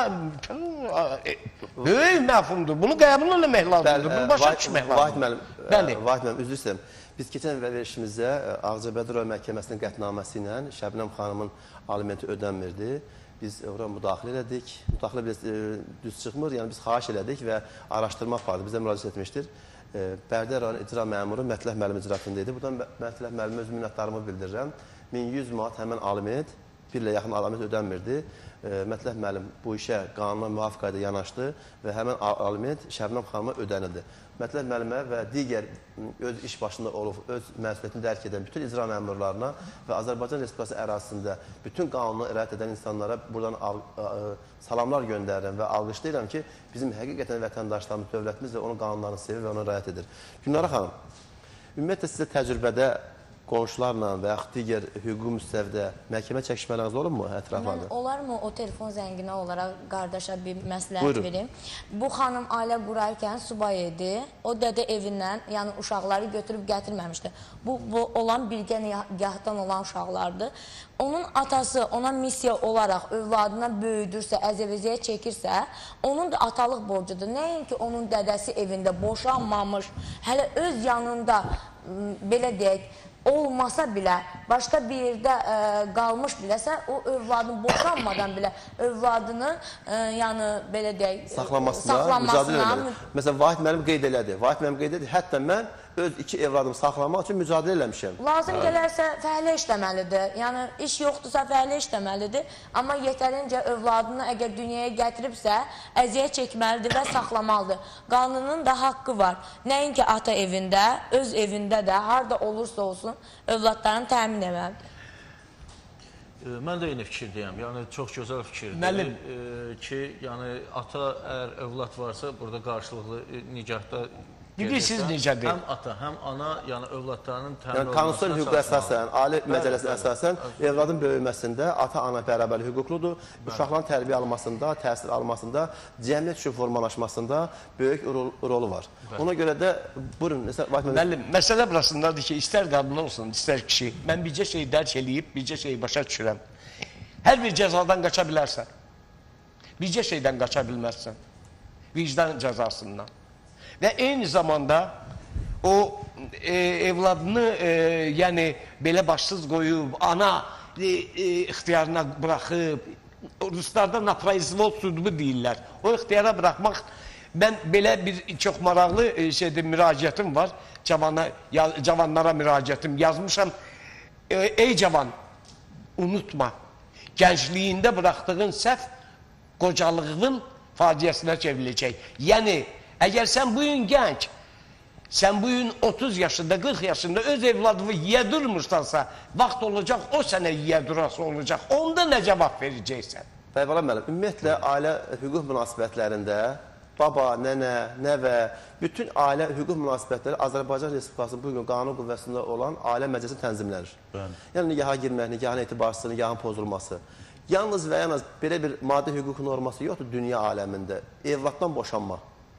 e, böyük məfhumdur. Bunu qəbul eləmək lazımdır, bunu başa düşmək lazımdır. Vahid müəllim, üzr istəyirəm. Biz keçən verilişimizdə Ağcabədi rayon məhkəməsinin qətnaməsi ilə Şəbnəm xanımın alimenti ödənmirdi. Biz ora müdaxilə elədik. Müdaxilə biz e, düz çıxmır, yəni biz xahiş elədik və araşdırma apardı. Bizə müraciət etmişdir. E, Bərdə rayon icra məmuru Mətləh müəllim icraatında idi. Buradan Mətləh müəllimə öz minnətdarımı bildirirəm. min yüz manat həmən aliment, bir ilə yaxın aliment ödənmirdi. E, Mətləh müəllim bu işə qanuna müvafiq qayda yanaşdı və həmən aliment Şəbnəm xanıma ödənildi. Mətləb müəllimə və digər öz iş başında olub, öz məsuliyyətini dərk edən bütün icra məmurlarına və Azərbaycan Respublikası ərazisində bütün qanunu riayət edən insanlara buradan salamlar göndərirəm və alqışlayıram ki, bizim həqiqətən vətəndaşlarımız, dövlətimiz və onun qanunlarını sevir və ona riayət edir. Günara xanım, ümumiyyətlə sizə təcrübədə qonşularla və yaxud digər hüquqi müstəvidə məhkəmə çəkişmələriniz olur mu ətraflarda? Mən olarmı o telefon zənginə olaraq qardaşa bir məsləhət verim? Bu xanım ailə qurarkən subay idi. O dədə evindən, yəni uşaqları götürüb gətirməmişdi. Bu, bu olan birgə nigahdan olan uşaqlardır. Onun atası ona missiya olaraq övladına böyüdürsə, əzəvəziyə çəkirsə, onun da atalıq borcudur. Nəinki onun dədəsi evində boşanmamış, hələ öz yanında, belə deyək, olmasa bilə, başqa bir yerdə ə, qalmış biləsə, o övladını boşanmadan bilə, övladını, ə, yəni, belə deyək, saxlamasına, mücadilə eləməli. Məsələn, Vahid müəllim qeyd elədi. Vahid müəllim qeyd elədi, hətta mən öz iki evladımı saxlamaq üçün mücadilə eləmişəm. Lazım gələrsə fəhlə işləməlidir. Yəni, iş yoxdursa fəhlə işləməlidir. Amma yetərincə övladını əgər dünyaya gətiribsə, əziyyət çəkməlidir və saxlamalıdır. Qanunun da haqqı var. Nəinki ata evində, öz evində də, harada olursa olsun, övladlarını təmin etməlidir. Mən də eyni fikirdəyəm. Yəni, çox gözəl fikirdir. Müəllim. Ki, yəni, ata, əgər övlad varsa, burada qarşılıqlı nigahda Bilirsiniz necədir? Həm ata, həm ana, yəni övladlarının təmin Yəni konstitusiya hüquqa əsasən, ali məcəlləsinə əsasən evladın böyüməsində ata-ana bərabər hüquqludur. Uşaqların tərbiyə almasında, təhsil almasında, cəmiyyət üçün formalaşmasında böyük rol, rolu var. Ona görə də buyurun, müəllim, məsələ burasındadır ki, istər qadın olsun, istər kişi, mən bircə şey dərk eləyib, bircə şeyi başa düşürəm. Hər bir cəzadan qaça bilərsən. Bircə şeydən qaça bilməzsən. Vicdan cəzasından. Və eyni zamanda o e, evladını e, yəni belə başsız qoyub, ana e, e, ixtiyarına buraxıb, Ruslarda naproizvol südümü deyirlər. O ixtiyara buraxmaq, mən belə bir çox maraqlı e, şeydə müraciətim var, cavana, ya, cavanlara müraciətim yazmışam. E, ey cavan, unutma, gəncliyində buraxdığın səhv qocalığın faciəsinə çevriləcək. Yəni, əgər sən bu gün gənc, sən bu gün otuz yaşında, qırx yaşında öz evladını yiyədurmursansa, vaxt olacaq, o sənə yiyədurası olacaq. Onda nə cavab verəcəksən? Bəybala müəllim, ümumiyyətlə, ailə hüquq münasibətlərində baba, nənə, nəvə, bütün ailə hüquq münasibətləri Azərbaycan Respublikasının bugün qanun qüvvəsində olan ailə məclisi tənzimlənir. Bəli. Yəni, nikaha girmək, nikahın etibarsızlığı, nikahın pozulması. Yalnız və yalnız belə bir maddi hüquq norması yoxdur dünya aləmində. Evladdan boşanma.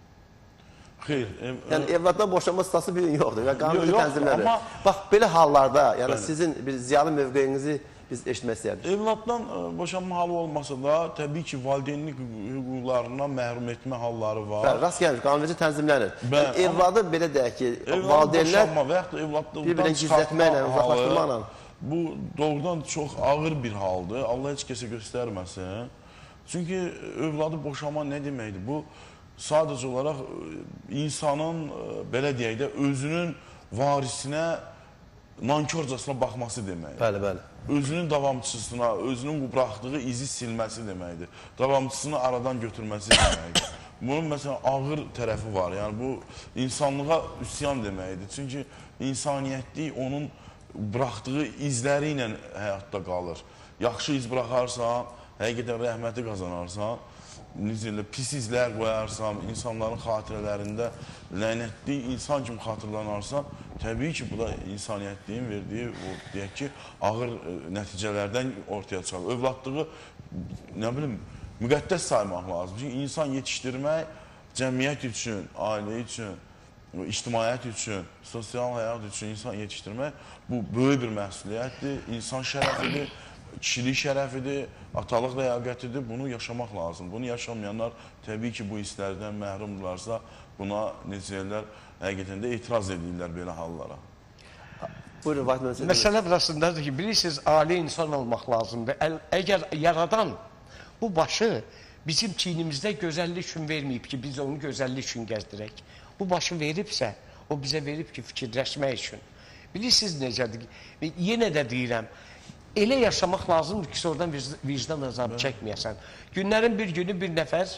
Xeyr. Ev, yəni, evladdan boşanma stası bir gün yoxdur. Yəni, qanun tənzimləri. Amma... Bax, belə hallarda, yəni bəli, sizin bir ziyalı mövqeyinizi biz eşitmək istəyərdik. Evladdan boşanma halı olmasa da, təbii ki, valideynlik hüquqlarından məhrum etmə halları var. Bəli, rast gəlmiş, qanunverici tənzimlənir. Yəni, evladı belə deyək ki, valideynlər bir-birdən gizlətməklə, uzaqlaşdırmaqla. Bu doğrudan çox ağır bir haldır. Allah heç kəsə göstərməsin. Çünki övladı boşama nə deməkdir? Bu sadəcə olaraq insanın, belə deyək də, özünün varisinə nankorcasına baxması deməkdir. Bəli, bəli. Özünün davamçısına, özünün buraxdığı izi silməsi deməkdir. Davamçısını aradan götürməsi deməkdir. Bunun məsələn ağır tərəfi var. Yəni bu insanlığa üsyan deməkdir. Çünki insaniyyətlik onun buraxdığı izləri ilə həyatda qalır. Yaxşı iz buraxarsan, həqiqətən rəhməti qazanarsan, pis izlər qoyarsan, insanların xatirələrində lənətli insan kimi xatırlanarsan, təbii ki, bu da insaniyyətliyin verdiyi, deyək ki, ağır nəticələrdən ortaya çıxar. Övladlığı, nə bilim, müqəddəs saymaq lazım. Çünki insan yetişdirmək cəmiyyət üçün, ailə üçün, ictimaiyyət üçün, sosial həyat üçün insan yetişdirmək bu böyük bir məsuliyyətdir, insan şərəfidir, kişilik şərəfidir, atalıq ləyaqətidir, bunu yaşamaq lazım. Bunu yaşamayanlar təbii ki, bu hisslərdən məhrumdurlarsa buna necə deyirlər, həqiqətən də etiraz edirlər belə hallara. Buyurun, Vahid müəllim. Məsələ burasındadır ki, bilirsiniz, ali insan olmaq lazımdır. Əgər yaradan bu başı bizim çiynimizdə gözəllik üçün verməyib ki, biz onu gözəllik üçün gəzdirək. Bu başı veribsə, o bizə verib ki, fikirləşmək üçün. Bilirsiniz necədir? Yenə də deyirəm, elə yaşamaq lazımdır ki, oradan vicdan azabı çəkməyəsən. Günlərin bir günü bir nəfər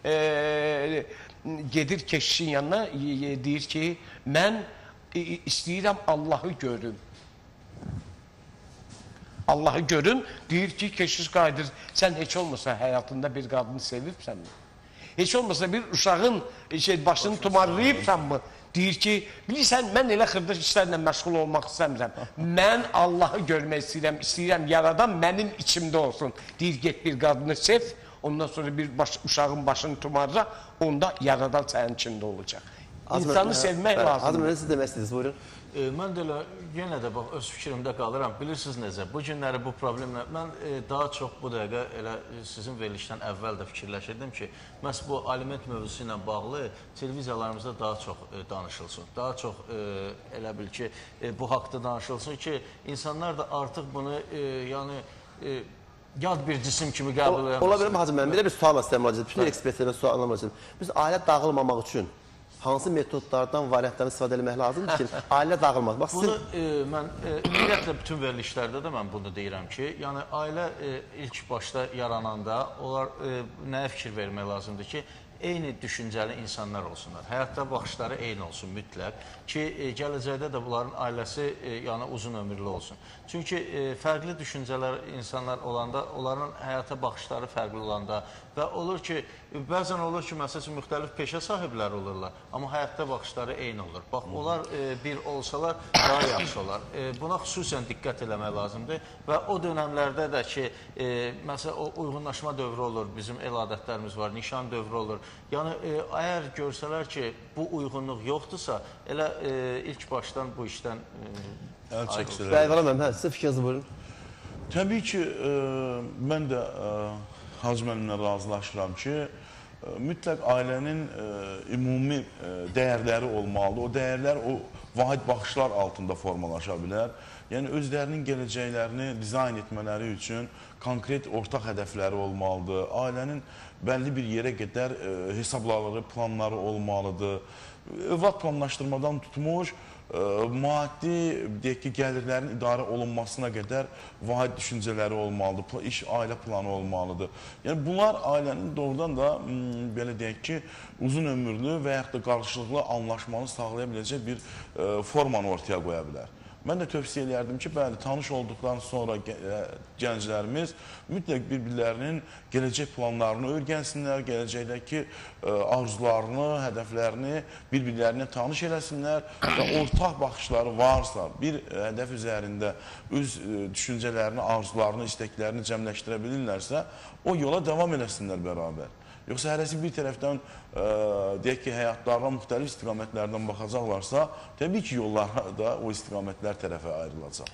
e, gedir keşişin yanına, e, deyir ki, mən e, istəyirəm Allahı görüm. Allahı görüm, deyir ki, keşiş qayıdır, sən heç olmasa həyatında bir qadını sevibsən mi? Heç olmasa bir uşağın şey, başını tumarlayıbsan mı? Deyir ki, bilirsən, mən elə xırda işlərlə məşğul olmaq istəmirəm. Mən Allahı görmək istəyirəm, istəyirəm, yaradan mənim içimdə olsun. Deyir, get bir qadını sev, ondan sonra bir baş, uşağın başını tumarla, onda yaradan sənin içində olacaq. İnsanı sevmək lazımdır. Azim, siz demək istəyirsiniz, buyurun. E, mən də elə, yenə də bax, öz fikrimdə qalıram. Bilirsiniz necə, bu günləri bu problemlə, mən e, daha çox bu dəqiqə elə e, sizin verilişdən əvvəl də fikirləşirdim ki, məhz bu aliment mövzusu ilə bağlı televiziyalarımızda daha çox e, danışılsın. Daha çox e, elə bil ki, e, bu haqda danışılsın ki, insanlar da artıq bunu, e, yəni, e, yad bir cisim kimi qəbul edəməsin. Ola bilir mi, Hacı müəllim? Bir də bir sual istəyəm, bütün ekspertlərə sual anlamaq üçün. Biz ailə dağılmamaq üçün hansı metodlardan, variantlardan istifadə etmək lazımdır ki, ailə dağılmaz? Bax, bunu e, mən e, ümumiyyətlə bütün verilişlərdə də mən bunu deyirəm ki, yəni ailə e, ilk başda yarananda onlar e, nəyə fikir vermək lazımdır ki, eyni düşüncəli insanlar olsunlar. Həyatda baxışları eyni olsun mütləq ki, e, gələcəkdə də bunların ailəsi e, yəni uzun ömürlü olsun. Çünki e, fərqli düşüncələr insanlar olanda, onların həyata baxışları fərqli olanda və olur ki, bəzən olur ki, məsəl üçün müxtəlif peşə sahibləri olurlar, amma həyatda baxışları eyni olur. Bax, onlar e, bir olsalar daha yaxşı olar. E, buna xüsusən diqqət eləmək lazımdır və o dönəmlərdə də ki, e, məsələn, o uyğunlaşma dövrü olur, bizim el adətlərimiz var, nişan dövrü olur. Yəni, e, əgər görsələr ki, bu uyğunluq yoxdursa, elə e, ilk başdan bu işdən e, əl çəksələr. Bəyvara mənim, hə, sizə fikrinizi buyurun. Təbii ki, e, mən də e, Hacı müəllimlə razılaşıram ki, e, mütləq ailənin e, ümumi e, dəyərləri olmalıdır. O dəyərlər o vahid baxışlar altında formalaşa bilər. Yəni, özlərinin gələcəklərini dizayn etmələri üçün konkret ortaq hədəfləri olmalıdır. Ailənin bəlli bir yerə qədər e, hesabları, planları olmalıdır. Övlad planlaşdırmadan tutmuş, maddi, deyək ki, gəlirlərin idarə olunmasına qədər vahid düşüncələri olmalıdır, iş, ailə planı olmalıdır. Yəni, bunlar ailənin doğrudan da, belə deyək ki, uzun ömürlü və yaxud da qarşılıqlı anlaşmanı sağlaya biləcək bir formanı ortaya qoya bilər. Mən də tövsiyə edərdim ki, bəli, tanış olduqdan sonra gənclərimiz mütləq bir-birlərinin gələcək planlarını öyrənsinlər, gələcəkdəki arzularını, hədəflərini bir-birlərinə tanış eləsinlər və ortaq baxışları varsa, bir hədəf üzərində öz düşüncələrini, arzularını, istəklərini cəmləşdirə bilirlərsə, o yola davam eləsinlər bərabər. Yoxsa hərəsi bir tərəfdən, e, deyək ki, həyatlarına müxtəlif istiqamətlərdən baxacaqlarsa, təbii ki, yollara da o istiqamətlər tərəfə ayrılacaq.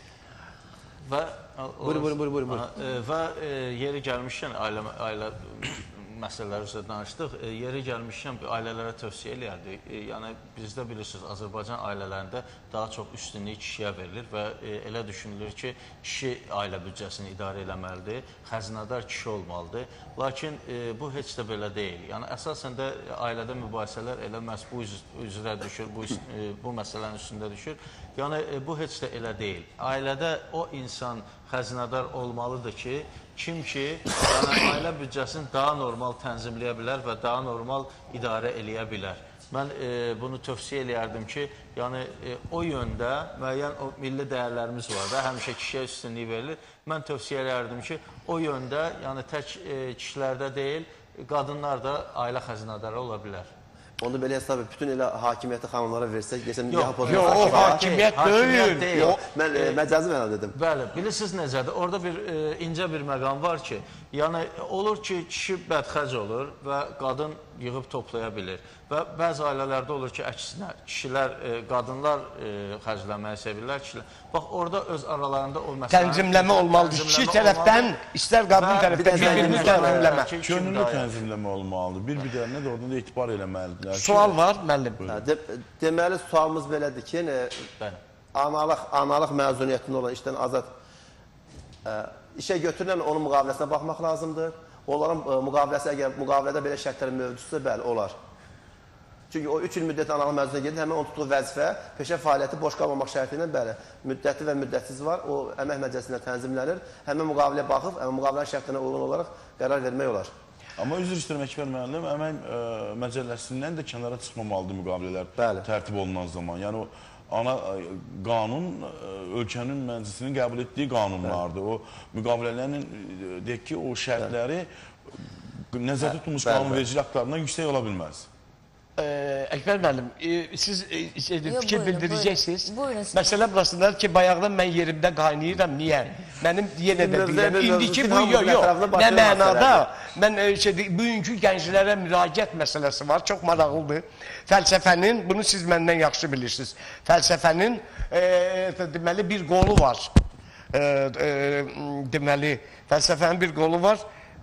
Və, buyurun, buyurun, buyurun, buyurun. Və e, yeri gəlmişkən, ailə, ailə məsələləri üzrə danışdıq, e, yeri gəlmişkən ailələrə tövsiyə eləyərdik. E, yəni, bizdə bilirsiniz, Azərbaycan ailələrində daha çox üstünlük kişiyə verilir və e, elə düşünülür ki, kişi ailə büdcəsini idarə eləməlidir, xəzinədar kişi olmalıdır. Lakin e, bu heç də belə deyil. Yəni, əsasən də ailədə mübahisələr elə məhz bu üzrə düşür, bu, e, bu məsələnin üstündə düşür. Yəni, e, bu heç də elə deyil. Ailədə o insan xəzinədar olmalıdır ki, kim ki, yəni, ailə büdcəsini daha normal tənzimləyə bilər və daha normal idarə eləyə bilər. Mən e, bunu tövsiyə eləyərdim ki, yəni e, o yöndə müəyyən o milli dəyərlərimiz var da, həmişə kişiyə üstünlük verilir. Mən tövsiyə eləyərdim ki, o yöndə, yəni tək e, kişilərdə deyil, qadınlar da ailə xəzinədarı ola bilər. Onu belə hesab et, bütün elə hakimiyyəti xanımlara versək, desəm, yox, yox, yox, o hakimiyyət deyil. Yox, mən e, məcazi mənə dedim. Bəli, bilirsiniz necədir? Orada bir e, incə bir məqam var ki, yəni olur ki, kişi bədxəc olur və qadın yığıb toplaya bilir. Və bəzi ailələrdə olur ki, əksinə, kişilər, e, qadınlar e, xərcləməyi sevirlər, kişilər. Bax, orada öz aralarında o məsələ... Tənzimləmə olmalıdır. Kişi tərəfdən, istər qadın tərəfdən bir-birini tənzimləmə. Könüllü tənzimləmə olmalıdır. Bir-birlərinə də oradan da etibar eləməlidirlər. Sual var, müəllim. De, deməli, sualımız belədir ki, e, analıq, analıq məzuniyyətində olan işdən azad e, işə götürülən onun müqaviləsinə baxmaq lazımdır. Onların e, müqaviləsi, əgər müqavilədə belə şərtlər mövcudsa, bəli, olar. Çünki o üç il müddət analıq məzuniyyətinə gedir, həmin onun tutduğu vəzifə, peşə fəaliyyəti boş qalmamaq şərti ilə, bəli, müddəti və müddətsiz var, o əmək məcələsində tənzimlənir, həmin müqaviləyə baxıb, həmin müqavilənin şərtlərinə uyğun olaraq qərar vermək olar. Amma üzr istəyirəm Əkbər müəllim, əmək e, məcəlləsindən də kənara çıxmamalıdır müqavilələr Bəli. tərtib olunan zaman. Yəni o ana e, qanun e, ölkənin məclisinin qəbul etdiyi qanunlardır. Bəli. O müqavilələrin e, deyək ki, o şərtləri bəli. Nəzərdə tutulmuş qanunvericilik aktlarından yüksək ola bilməz. Əkbər müəllim, e, siz e, şey, Yo, fikir buyurun, bildirəcəksiniz. Buyurun, buyurun. Məsələ burasındadır ki, bayaqdan mən yerimdə qaynayıram. Niyə? Mənim yenə də deyirəm, indiki bu yox, yox. Nə mənada? Mən e, şey, bugünkü gənclərə müraciət məsələsi var, çox maraqlıdır. Fəlsəfənin, bunu siz məndən yaxşı bilirsiniz. Fəlsəfənin e, deməli bir qolu var. E, e, deməli, fəlsəfənin bir qolu var.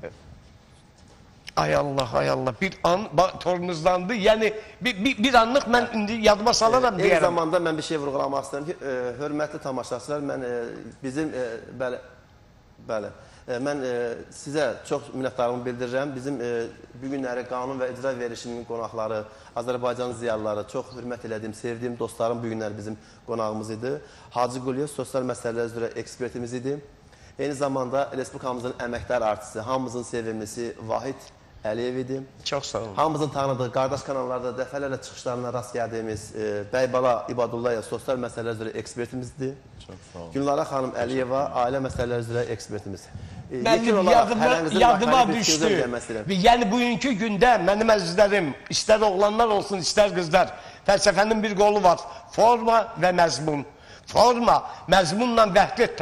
Ay Allah, ay Allah, bir an torunuzlandı. Yəni, bir, bir, bir anlıq mən indi yadıma salaram deyərəm. Eyni zamanda mən bir şey vurğulamaq istəyirəm ki, e, hörmətli tamaşaçılar, mən e, bizim, e, bəli, bəli, e, mən e, sizə çox minnətdarlığımı bildirirəm. Bizim e, bugünləri qanun və icra verişinin qonaqları, Azərbaycan ziyalıları, çox hörmət elədiyim, sevdiyim dostlarım bugünləri bizim qonağımız idi. Hacı Quliyev sosial məsələlər üzrə ekspertimiz idi. Eyni zamanda Respublikamızın əməkdar artisti, hamımızın sevimlisi Vahid Əliyev idi. Çox sağ olun. Hamımızın tanıdığı, qardaş kanallarda dəfələrlə çıxışlarına rast gəldiyimiz e, Bəybala İbadullayev sosial məsələlər üzrə ekspertimizdir. Çox sağ olun. Günlara xanım Əliyeva ailə məsələləri üzrə ekspertimiz. e, yekun Mənim olaraq yadıma, hərənizin yadıma lakaylı bir sözü düşdü. gəlmək istəyirəm. Yəni bugünkü gündə mənim əzizlərim, istər oğlanlar olsun, istər qızlar, fəlsəfənin bir qolu var. Forma və məzmun. Forma, məzmunla vəhdət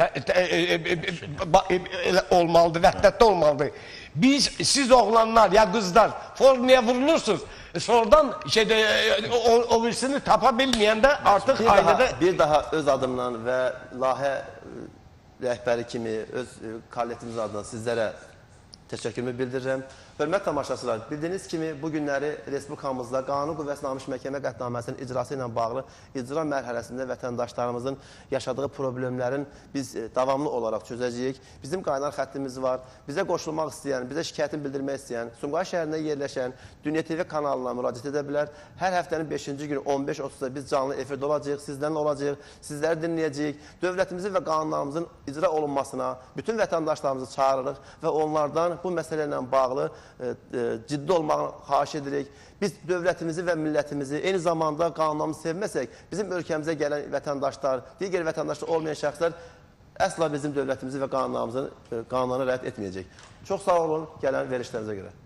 olmalıdır, vəhdətdə olmalıdır. Biz, siz oğlanlar ya qızlar formaya vurulursunuz. Sonradan şeyde, o, o birisini tapa bilməyəndə artıq Bir daha, ailədə... bir daha öz adımdan və layihə rəhbəri kimi, öz kollektivimiz adından sizlərə təşəkkürümü bildirirəm. Hörmət tamaşaçılar, bildiyiniz kimi bu günləri Respublikamızda qanun qüvvəsinə almış məhkəmə qətnaməsinin icrası ilə bağlı icra mərhələsində vətəndaşlarımızın yaşadığı problemlərin biz davamlı olaraq çözəcəyik. Bizim qaynar xəttimiz var. Bizə qoşulmaq istəyən, bizə şikayətini bildirmək istəyən, Sumqayıt şəhərində yerləşən Dünya T V kanalına müraciət edə bilər. Hər həftənin beşinci günü on beş otuzda biz canlı efirdə olacağıq, sizlərlə olacağıq, sizləri dinləyəcəyik. Dövlətimizin və qanunlarımızın icra olunmasına bütün vətəndaşlarımızı çağırırıq və onlardan bu məsələ ilə bağlı e, e, ciddi olmağını xahiş edirik. Biz dövlətimizi və millətimizi, eyni zamanda qanunlarımızı sevməsək, bizim ölkəmizə gələn vətəndaşlar, digər vətəndaşlar olmayan şəxslər əsla bizim dövlətimizi və qanunlarımızın e, qanunlarına rəayət etməyəcək. Çox sağ olun gələn verilişlərinizə görə.